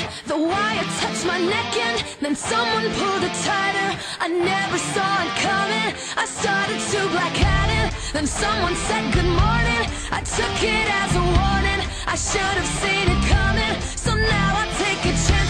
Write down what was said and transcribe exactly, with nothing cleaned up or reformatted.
The wire touched my neck and then someone pulled it tighter. I never saw it coming, I started to black out it. Then someone said good morning, I took it as a warning. I should have seen it coming, so now I take a chance.